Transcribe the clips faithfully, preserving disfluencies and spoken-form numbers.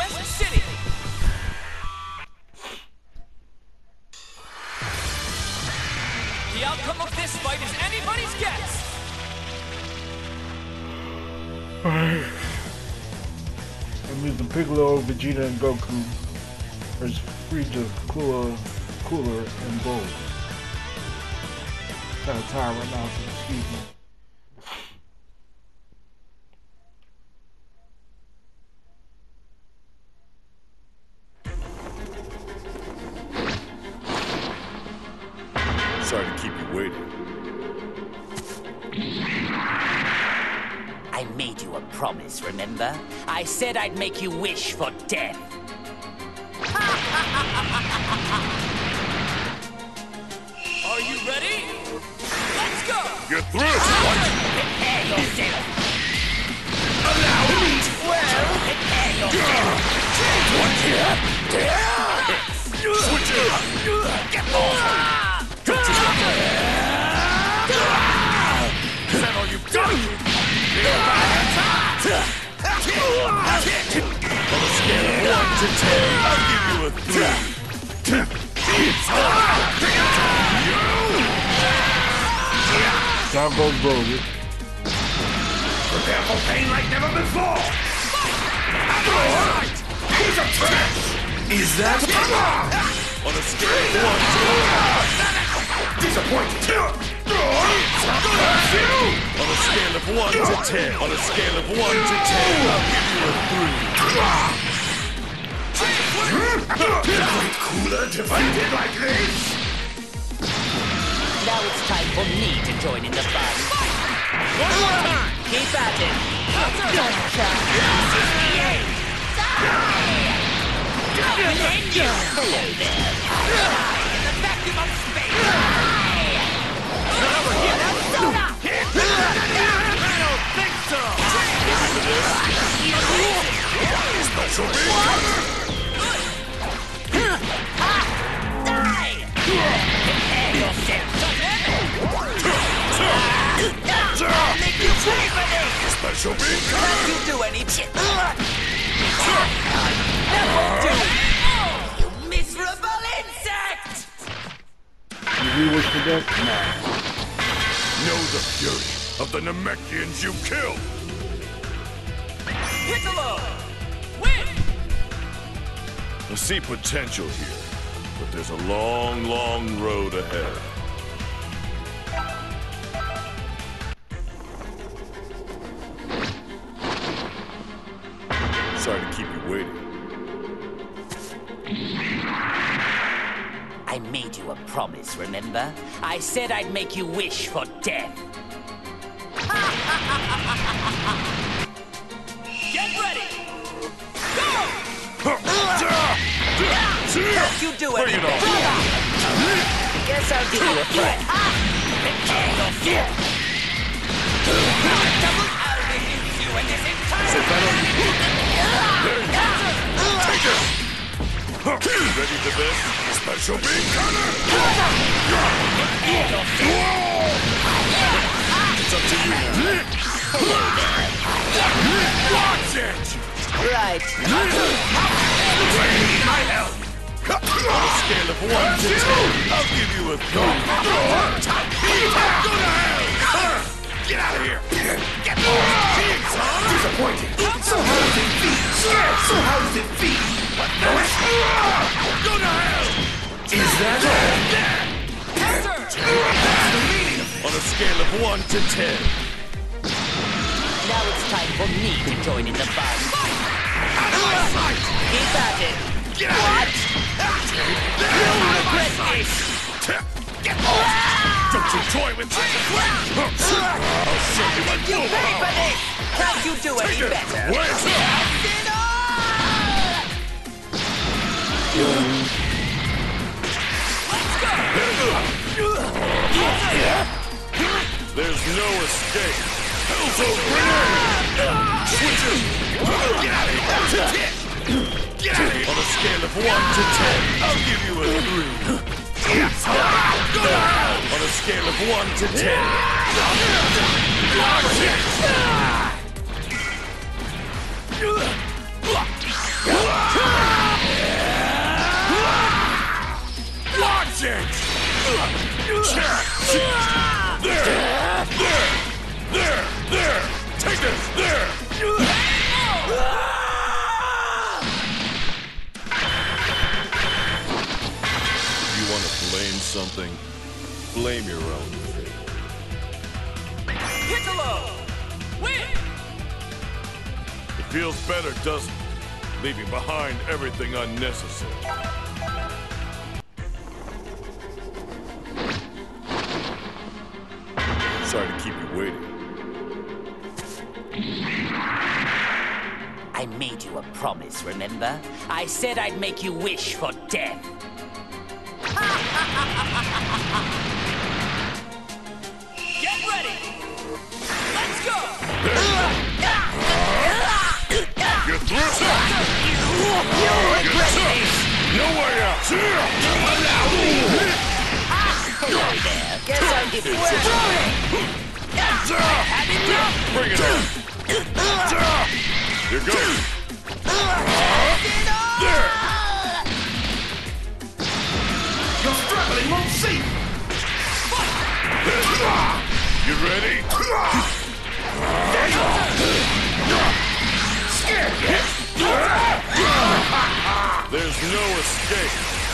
West City. The outcome of this fight is anybody's guess. I'm using Piccolo, Vegeta, and Goku versus Frieza, Cooler, Cooler, and Gold. Kind of tired right now, so excuse me. Sorry to keep you waiting. I made you a promise, remember? I said I'd make you wish for death. Are you ready? Let's go! You're through! What? Prepare yourself! Allow me! Well, prepare yourself! Switch it! Get off! Is that all you've got? On a scale of one to ten, I'll give you a three. Down goes Broly. Prepare for pain like never before! Alright! He's a trash! Is that... On a scale of one to... Disappointed! On a scale of one to ten, on a scale of one to ten, I'll give you a three. Cooler divided like this? Now it's time for me to join in the fun. One more time! Keep at it! Hello there! In the vacuum of space! Not over here! I don't think so! Special beam cutter! Die! Prepare yourself! I'll make you pay for this! Special beam Can't cutter! you do any shit? That won't do! You miserable insect! You really wish for death? Nah. Know the fury of the Namekians you killed! Piccolo! Win! I see potential here, but there's a long, long road ahead. Sorry to keep you waiting. I made you a promise, remember? I said I'd make you wish for death. Get ready! Go! Don't you do Bring any it on. better! Guess I'll give you a friend. Prepare yourself! Double I'll reduce you in this entire... Sit down. Take it! Ready for this? Special beam cutter! Prepare yourself! It's up to you now. Watch it! Right. Need my help! On a scale of one to ten, I'll give you a three. Go to hell! Get out of here! Get lost! Disappointed! So how does it feel? So how does it feel? What the heck? Go to hell! Is that On a scale of one to ten. Now it's time for me to join in the fun. Out of my sight! Keep at it. Get out What? of here! You'll regret this. Get lost! Don't you toy with me! I'll show you my You full pay for power! this. Can't you do any Take it! better? Where's it? There's no escape! Hell's grenade! Switch it! Get out of here! Get out of here! On a scale of one to ten, I'll give you a three. Go to hell! On a scale of one to ten. Watch it! Watch it! There! There! There! There! Take this! There! You want to blame something? Blame your own fate. Piccolo! Win! It feels better, doesn't it? Leaving behind everything unnecessary. Sorry to keep you waiting. I made you a promise, remember? I said I'd make you wish for death. Get ready! Let's go! You're through! You'll regret this! No way out! Hello there. Guess I'll give you some. Bring it on! Here goes! There! You're struggling, won't see! You ready? Scared! There's no escape.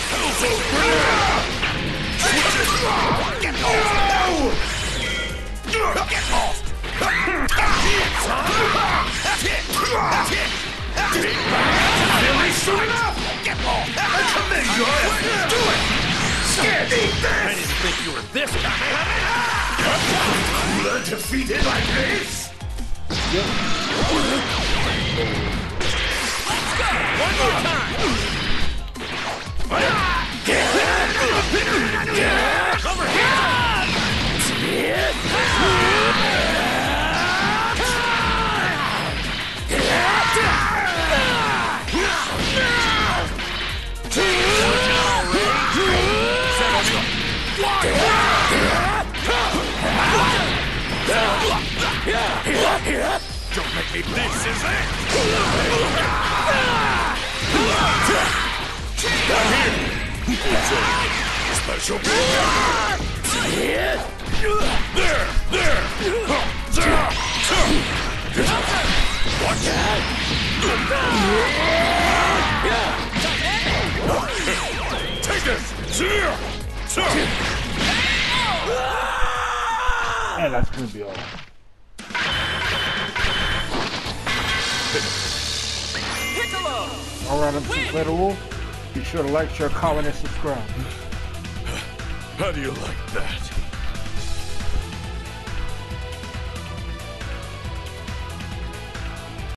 Get lost! Get lost! That's it! That's it! That's it! Really soon enough! Get lost! Come in, Joy! Do it! Scared! Eat this! I didn't think you were this guy. Learn to feed it like this? One more time! Over here! Don't make me this is it! Down here! It's a special There! There! Watch that! Take this! Here! And that's gonna be all. Piccolo! Alright, I'm Sinclair the Wolf. Be sure to like, share, comment, and subscribe. How do you like that?